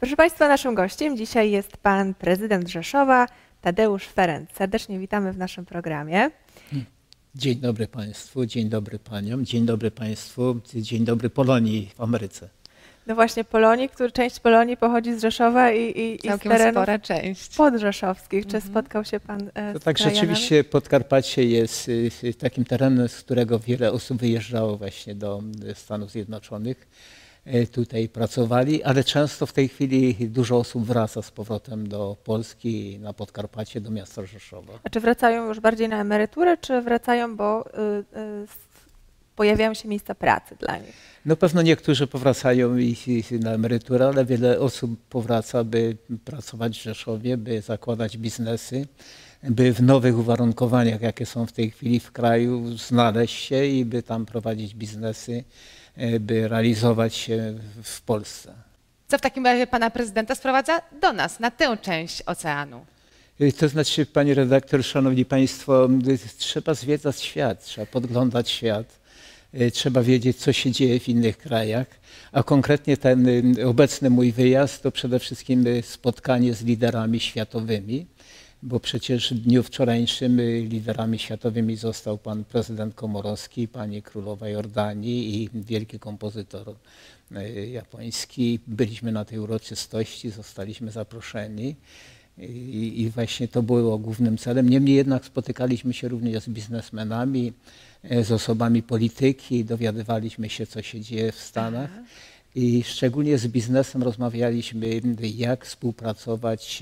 Proszę Państwa, naszym gościem dzisiaj jest pan prezydent Rzeszowa, Tadeusz Ferenc. Serdecznie witamy w naszym programie. Dzień dobry Państwu, dzień dobry Paniom, dzień dobry Państwu, dzień dobry Polonii w Ameryce. No właśnie Polonii, część Polonii pochodzi z Rzeszowa i z terenów spora część podrzeszowskich. Czy spotkał się pan z Tak, rzeczywiście Podkarpacie jest takim terenem, z którego wiele osób wyjeżdżało właśnie do Stanów Zjednoczonych. Tutaj pracowali, ale często w tej chwili dużo osób wraca z powrotem do Polski, na Podkarpacie, do miasta Rzeszowa. A czy wracają już bardziej na emeryturę, czy wracają, bo pojawiają się miejsca pracy dla nich? No pewno niektórzy powracają na emeryturę, ale wiele osób powraca, by pracować w Rzeszowie, by zakładać biznesy, by w nowych uwarunkowaniach, jakie są w tej chwili w kraju, znaleźć się i by tam prowadzić biznesy, by realizować się w Polsce. Co w takim razie pana prezydenta sprowadza do nas, na tę część oceanu? To znaczy, pani redaktor, szanowni państwo, trzeba zwiedzać świat, trzeba podglądać świat, trzeba wiedzieć, co się dzieje w innych krajach, a konkretnie ten obecny mój wyjazd to przede wszystkim spotkanie z liderami światowymi, bo przecież w dniu wczorajszym liderami światowymi został pan prezydent Komorowski, pani królowa Jordanii i wielki kompozytor japoński. Byliśmy na tej uroczystości, zostaliśmy zaproszeni i właśnie to było głównym celem. Niemniej jednak spotykaliśmy się również z biznesmenami, z osobami polityki, dowiadywaliśmy się, co się dzieje w Stanach. I szczególnie z biznesem rozmawialiśmy, jak współpracować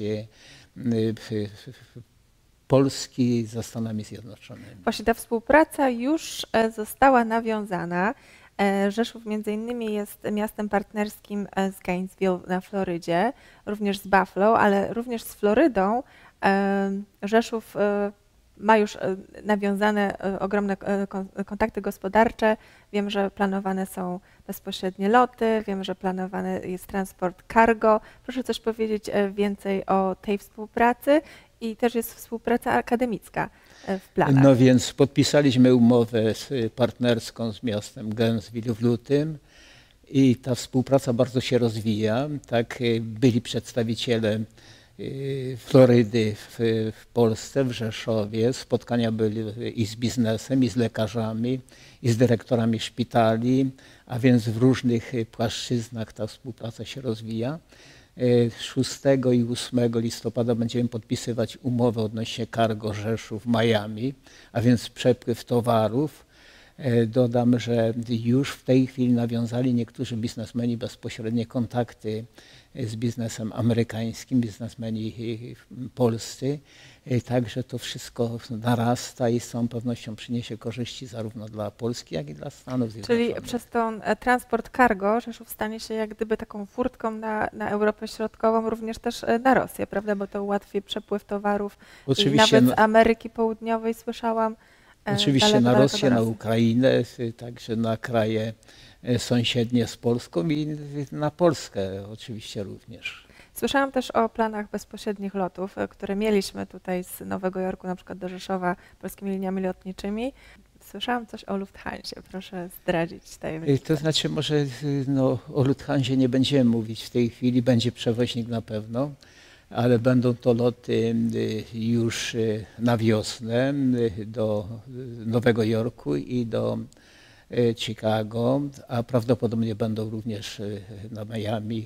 Polski ze Stanami Zjednoczonymi. Właśnie ta współpraca już została nawiązana. Rzeszów między innymi jest miastem partnerskim z Gainesville na Florydzie, również z Buffalo, ale również z Florydą. Rzeszów ma już nawiązane ogromne kontakty gospodarcze. Wiem, że planowane są bezpośrednie loty, wiem, że planowany jest transport cargo. Proszę coś powiedzieć więcej o tej współpracy i też jest współpraca akademicka w planach. No więc podpisaliśmy umowę partnerską z miastem Gainesville w lutym i ta współpraca bardzo się rozwija. Tak, byli przedstawiciele Florydy w Polsce, w Rzeszowie. Spotkania były i z biznesem, i z lekarzami, i z dyrektorami szpitali, a więc w różnych płaszczyznach ta współpraca się rozwija. 6 i 8 listopada będziemy podpisywać umowę odnośnie cargo Rzeszów-Miami, a więc przepływ towarów. Dodam, że już w tej chwili nawiązali niektórzy biznesmeni bezpośrednie kontakty z biznesem amerykańskim, biznesmeni polscy. Także to wszystko narasta i z całą pewnością przyniesie korzyści zarówno dla Polski, jak i dla Stanów Zjednoczonych. Czyli przez ten transport cargo Rzeszów stanie się jak gdyby taką furtką na Europę Środkową, również też na Rosję, prawda? Bo to ułatwi przepływ towarów. Oczywiście, nawet z Ameryki Południowej słyszałam. Oczywiście na Rosję, na Ukrainę, także na kraje sąsiednie z Polską i na Polskę oczywiście również. Słyszałam też o planach bezpośrednich lotów, które mieliśmy tutaj z Nowego Jorku, na przykład do Rzeszowa, polskimi liniami lotniczymi. Słyszałam coś o Lufthansie, proszę zdradzić tajemnicę. To znaczy może o Lufthansie nie będziemy mówić w tej chwili, będzie przewoźnik na pewno, ale będą to loty już na wiosnę do Nowego Jorku i do Chicago, a prawdopodobnie będą również na Miami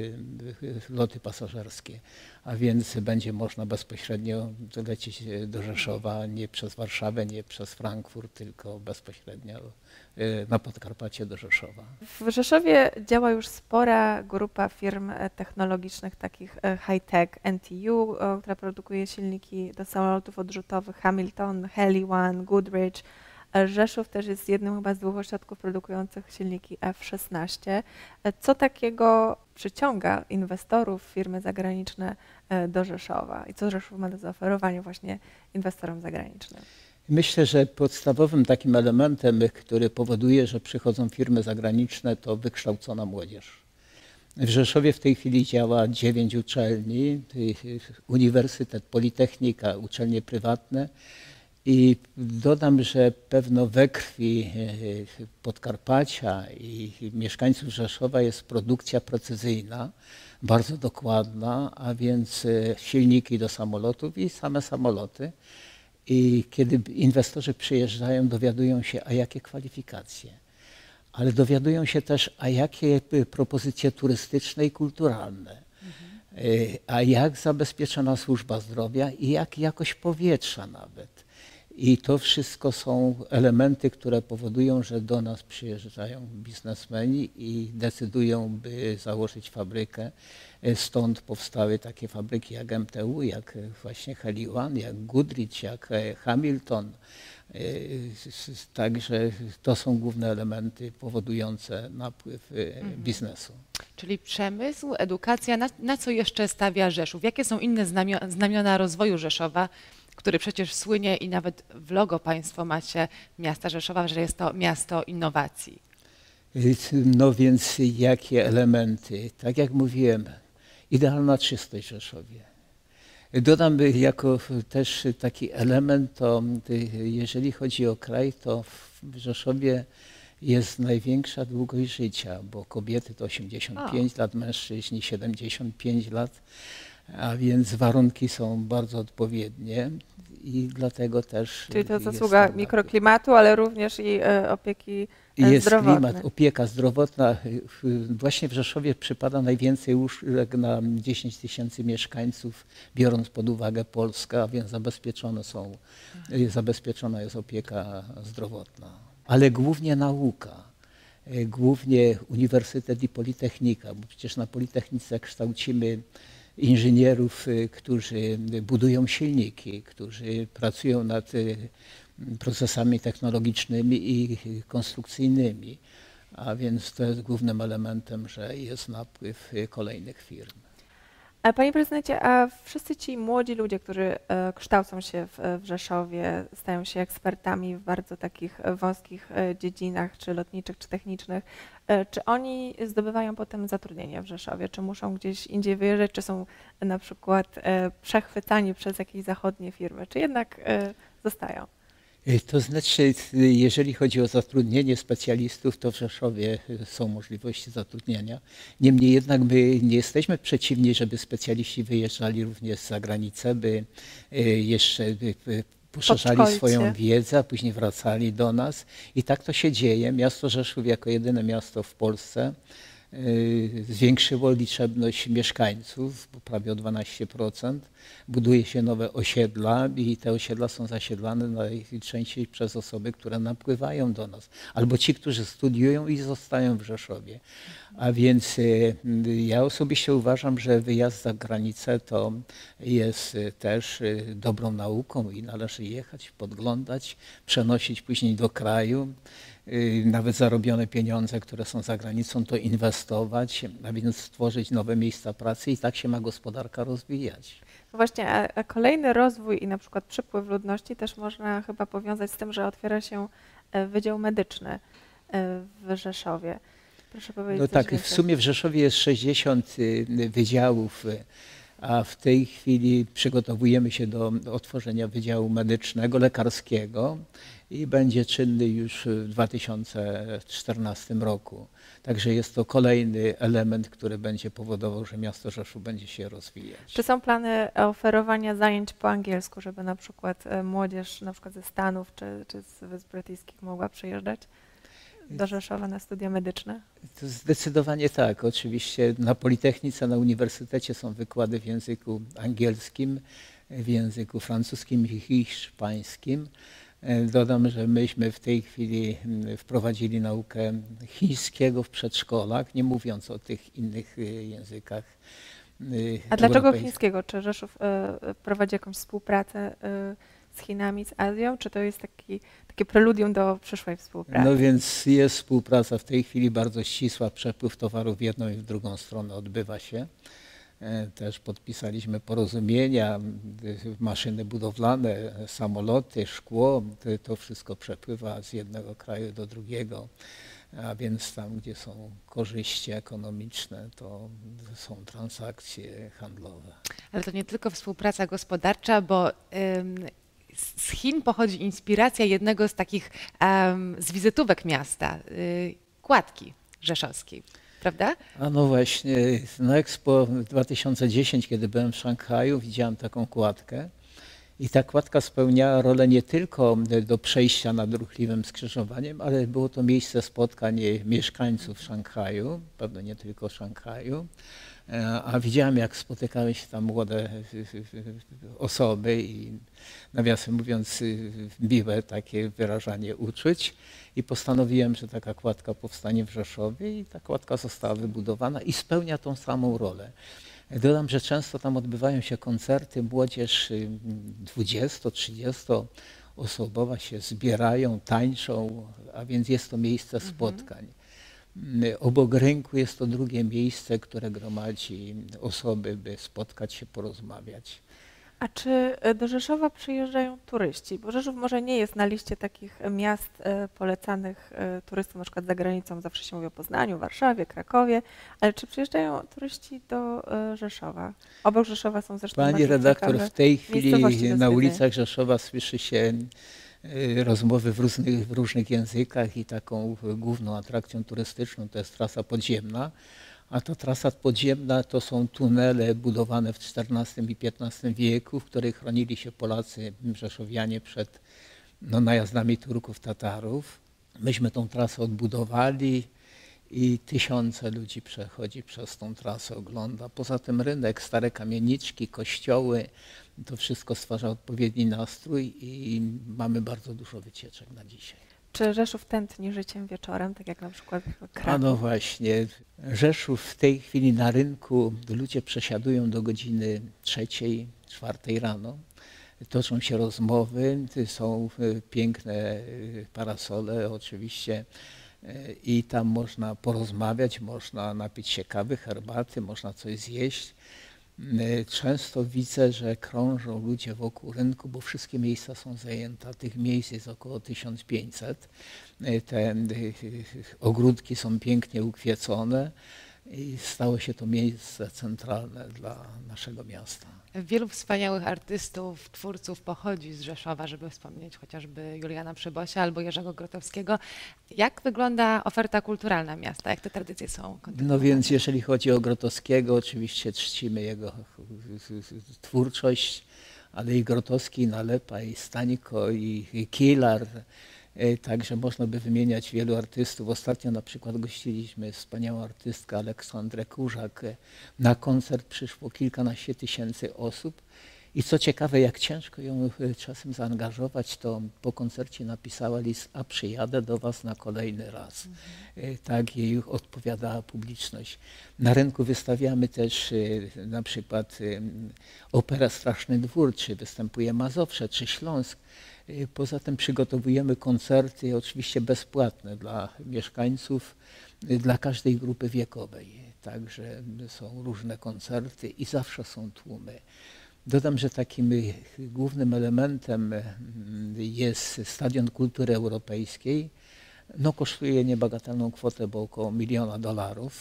loty pasażerskie. A więc będzie można bezpośrednio lecieć do Rzeszowa, nie przez Warszawę, nie przez Frankfurt, tylko bezpośrednio na Podkarpacie do Rzeszowa. W Rzeszowie działa już spora grupa firm technologicznych, takich high-tech, NTU, która produkuje silniki do samolotów odrzutowych, Hamilton, Heli One, Goodrich. Rzeszów też jest jednym chyba z 2 ośrodków produkujących silniki F-16. Co takiego przyciąga inwestorów, firmy zagraniczne do Rzeszowa i co Rzeszów ma do zaoferowania właśnie inwestorom zagranicznym? Myślę, że podstawowym takim elementem, który powoduje, że przychodzą firmy zagraniczne, to wykształcona młodzież. W Rzeszowie w tej chwili działa 9 uczelni, uniwersytet, politechnika, uczelnie prywatne. I dodam, że pewno we krwi Podkarpacia i mieszkańców Rzeszowa jest produkcja precyzyjna. bardzo dokładna, a więc silniki do samolotów i same samoloty. I kiedy inwestorzy przyjeżdżają, dowiadują się, a jakie kwalifikacje, ale dowiadują się też, a jakie propozycje turystyczne i kulturalne, a jak zabezpieczona służba zdrowia i jak jakość powietrza nawet. I to wszystko są elementy, które powodują, że do nas przyjeżdżają biznesmeni i decydują, by założyć fabrykę. Stąd powstały takie fabryki jak MTU, jak właśnie Heliwan, jak Goodrich, jak Hamilton. Także to są główne elementy powodujące napływ biznesu. Czyli przemysł, edukacja, na co jeszcze stawia Rzeszów? Jakie są inne znamiona rozwoju Rzeszowa, który przecież słynie i nawet w logo państwo macie miasta Rzeszowa, że jest to miasto innowacji? No więc jakie elementy? Tak jak mówiłem, idealna czystość w Rzeszowie. Dodam jako też taki element, to jeżeli chodzi o kraj, to w Rzeszowie jest największa długość życia, bo kobiety to 85 lat, mężczyźni 75 lat, a więc warunki są bardzo odpowiednie i dlatego też... Czyli to zasługa mikroklimatu, ale również i opieki jest zdrowotnej. Klimat, opieka zdrowotna. Właśnie w Rzeszowie przypada najwięcej łóżek na 10 000 mieszkańców, biorąc pod uwagę Polskę, a więc zabezpieczona jest opieka zdrowotna. Ale głównie nauka, głównie uniwersytet i politechnika, bo przecież na Politechnice kształcimy inżynierów, którzy budują silniki, którzy pracują nad procesami technologicznymi i konstrukcyjnymi, a więc to jest głównym elementem, że jest napływ kolejnych firm. Panie prezydencie, a wszyscy ci młodzi ludzie, którzy kształcą się w Rzeszowie, stają się ekspertami w bardzo takich wąskich dziedzinach, czy lotniczych, czy technicznych, czy oni zdobywają potem zatrudnienie w Rzeszowie? Czy muszą gdzieś indziej wyjeżdżać, czy są na przykład przechwytani przez jakieś zachodnie firmy, czy jednak zostają? To znaczy, jeżeli chodzi o zatrudnienie specjalistów, to w Rzeszowie są możliwości zatrudnienia. Niemniej jednak my nie jesteśmy przeciwni, żeby specjaliści wyjeżdżali również za granicę, by jeszcze poszerzali swoją wiedzę, a później wracali do nas. I tak to się dzieje. Miasto Rzeszów jako jedyne miasto w Polsce zwiększyło liczebność mieszkańców, prawie o 12%. Buduje się nowe osiedla i te osiedla są zasiedlane najczęściej przez osoby, które napływają do nas. Albo ci, którzy studiują i zostają w Rzeszowie. A więc ja osobiście uważam, że wyjazd za granicę to jest też dobrą nauką i należy jechać, podglądać, przenosić później do kraju. Nawet zarobione pieniądze, które są za granicą, to inwestować, a więc stworzyć nowe miejsca pracy i tak się ma gospodarka rozwijać. Właśnie, a kolejny rozwój i na przykład przypływ ludności też można chyba powiązać z tym, że otwiera się Wydział Medyczny w Rzeszowie. Proszę powiedzieć. No tak, w sumie w Rzeszowie jest 60 wydziałów, a w tej chwili przygotowujemy się do otworzenia Wydziału Medycznego, Lekarskiego i będzie czynny już w 2014 roku. Także jest to kolejny element, który będzie powodował, że miasto Rzeszów będzie się rozwijać. Czy są plany oferowania zajęć po angielsku, żeby na przykład młodzież na przykład ze Stanów czy z Wysp Brytyjskich mogła przyjeżdżać do Rzeszowa na studia medyczne? To zdecydowanie tak. Oczywiście na Politechnice, na uniwersytecie są wykłady w języku angielskim, w języku francuskim i hiszpańskim. Dodam, że myśmy w tej chwili wprowadzili naukę chińskiego w przedszkolach, nie mówiąc o tych innych językach. A dlaczego chińskiego? Czy Rzeszów prowadzi jakąś współpracę z Chinami, z Azją, czy to jest takie preludium do przyszłej współpracy? No więc jest współpraca w tej chwili bardzo ścisła, przepływ towarów w jedną i w drugą stronę odbywa się. Też podpisaliśmy porozumienia, maszyny budowlane, samoloty, szkło, to wszystko przepływa z jednego kraju do drugiego, a więc tam, gdzie są korzyści ekonomiczne, to są transakcje handlowe. Ale to nie tylko współpraca gospodarcza, bo z Chin pochodzi inspiracja jednego z takich z wizytówek miasta, kładki rzeszowskiej. prawda? A no właśnie, na Expo 2010, kiedy byłem w Szanghaju, widziałem taką kładkę i ta kładka spełniała rolę nie tylko do przejścia nad ruchliwym skrzyżowaniem, ale było to miejsce spotkań mieszkańców Szanghaju, pewno nie tylko Szanghaju, a widziałem, jak spotykały się tam młode osoby i nawiasem mówiąc miłe takie wyrażanie uczuć i postanowiłem, że taka kładka powstanie w Rzeszowie i ta kładka została wybudowana i spełnia tą samą rolę. Dodam, że często tam odbywają się koncerty, młodzież 20-30 osobowa się zbierają, tańczą, a więc jest to miejsce spotkań. Obok rynku jest to drugie miejsce, które gromadzi osoby, by spotkać się, porozmawiać. A czy do Rzeszowa przyjeżdżają turyści? Bo Rzeszów może nie jest na liście takich miast polecanych turystom, na przykład za granicą, zawsze się mówi o Poznaniu, Warszawie, Krakowie, ale czy przyjeżdżają turyści do Rzeszowa? Obok Rzeszowa są zresztą Pani bardzo redaktor, ciekawe w tej miejscowości chwili do na zwiedzenia. ulicach Rzeszowa słyszy się rozmowy w różnych językach i taką główną atrakcją turystyczną to jest trasa podziemna. A ta trasa podziemna to są tunele budowane w XIV i XV wieku, w których chronili się Polacy, rzeszowianie przed najazdami Turków, Tatarów. Myśmy tą trasę odbudowali i tysiące ludzi przechodzi przez tą trasę, ogląda. Poza tym rynek, stare kamieniczki, kościoły, to wszystko stwarza odpowiedni nastrój i mamy bardzo dużo wycieczek na dzisiaj. Czy Rzeszów tętni życiem wieczorem, tak jak na przykład A Kraków? no właśnie, Rzeszów w tej chwili na rynku ludzie przesiadują do godziny 3, 4 rano. Toczą się rozmowy, są piękne parasole oczywiście i tam można porozmawiać, można napić się kawy, herbaty, można coś zjeść. Często widzę, że krążą ludzie wokół rynku, bo wszystkie miejsca są zajęte. Tych miejsc jest około 1500. Te ogródki są pięknie ukwiecone i stało się to miejsce centralne dla naszego miasta. Wielu wspaniałych artystów, twórców pochodzi z Rzeszowa, żeby wspomnieć chociażby Juliana Przybosia albo Jerzego Grotowskiego. Jak wygląda oferta kulturalna miasta? Jak te tradycje są kontynuowane? No więc jeżeli chodzi o Grotowskiego, oczywiście czcimy jego twórczość, ale i Grotowski, i Nalepa, i Stańko, i Kilar. Także można by wymieniać wielu artystów. Ostatnio na przykład gościliśmy wspaniałą artystkę Aleksandrę Kurzak. Na koncert przyszło kilkanaście tysięcy osób. I co ciekawe, jak ciężko ją czasem zaangażować, to po koncercie napisała list: a przyjadę do was na kolejny raz. Tak jej odpowiadała publiczność. Na rynku wystawiamy też na przykład operę Straszny Dwór, czy występuje Mazowsze, czy Śląsk. Poza tym przygotowujemy koncerty oczywiście bezpłatne dla mieszkańców, dla każdej grupy wiekowej. Także są różne koncerty i zawsze są tłumy. Dodam, że takim głównym elementem jest Stadion Kultury Europejskiej. No, kosztuje niebagatelną kwotę, bo około $1 000 000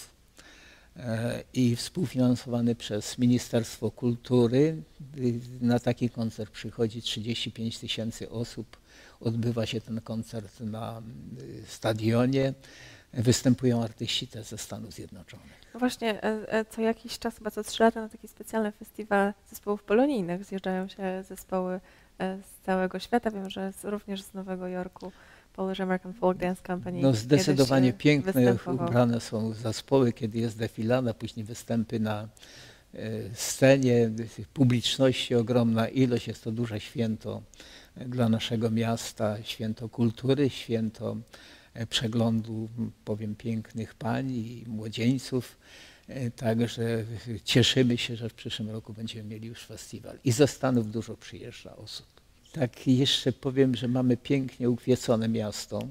i współfinansowany przez Ministerstwo Kultury. Na taki koncert przychodzi 35 000 osób. Odbywa się ten koncert na stadionie. Występują artyści też ze Stanów Zjednoczonych. No właśnie, co jakiś czas, chyba co 3 lata, na taki specjalny festiwal zespołów polonijnych zjeżdżają się zespoły z całego świata. Wiem, że również z Nowego Jorku Polish American Folk Dance Company. No zdecydowanie piękne występował. ubrane są zespoły, kiedy jest defilada, później występy na scenie, publiczności ogromna ilość. Jest to duże święto dla naszego miasta, święto kultury, święto przeglądu, powiem, pięknych pań i młodzieńców. Także cieszymy się, że w przyszłym roku będziemy mieli już festiwal. I ze Stanów dużo przyjeżdża osób. Tak jeszcze powiem, że mamy pięknie ukwiecone miasto.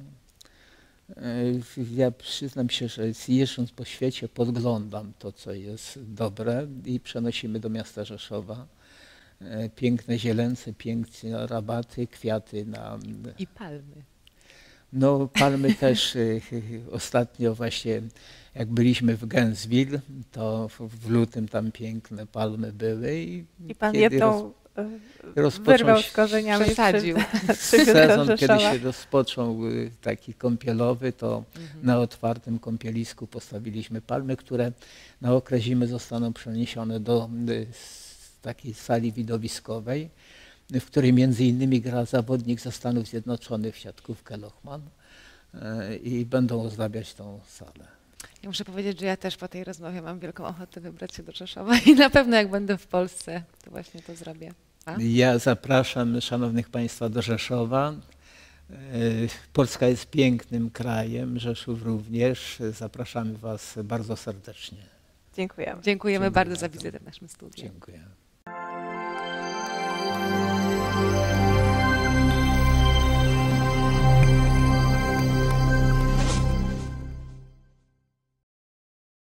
Ja przyznam się, że jeżdżąc po świecie podglądam to, co jest dobre i przenosimy do miasta Rzeszowa. Piękne zielence, piękne rabaty, kwiaty na... I palmy. No palmy też ostatnio właśnie jak byliśmy w Gainesville, to w lutym tam piękne palmy były. I pan kiedy jedną wyrwał z korzeniami. Przesadził. Sezon, kiedy się rozpoczął taki kąpielowy, to na otwartym kąpielisku postawiliśmy palmy, które na okres zimy zostaną przeniesione do takiej sali widowiskowej, w której między innymi gra zawodnik ze Stanów Zjednoczonych w siatkówkę Lochman i będą ozdabiać tą salę. Ja muszę powiedzieć, że ja też po tej rozmowie mam wielką ochotę wybrać się do Rzeszowa i na pewno jak będę w Polsce, to właśnie to zrobię. Ja zapraszam szanownych Państwa do Rzeszowa. Polska jest pięknym krajem, Rzeszów również. Zapraszamy Was bardzo serdecznie. Dziękujemy. Dziękujemy bardzo za wizytę w naszym studiu. Dziękuję.